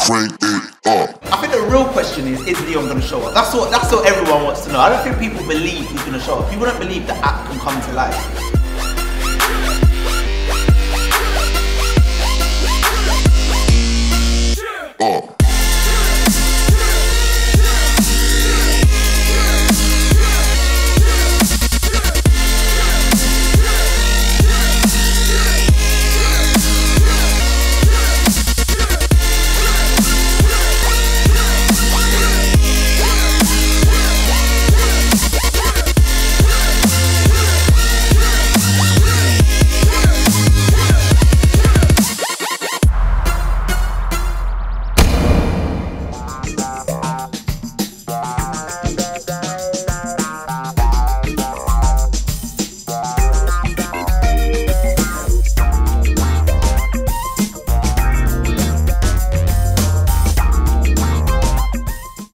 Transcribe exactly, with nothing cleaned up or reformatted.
crank it up. I think the real question is, is Leon going to show up? That's what, that's what everyone wants to know. I don't think people believe he's going to show up. People don't believe the app can come to life.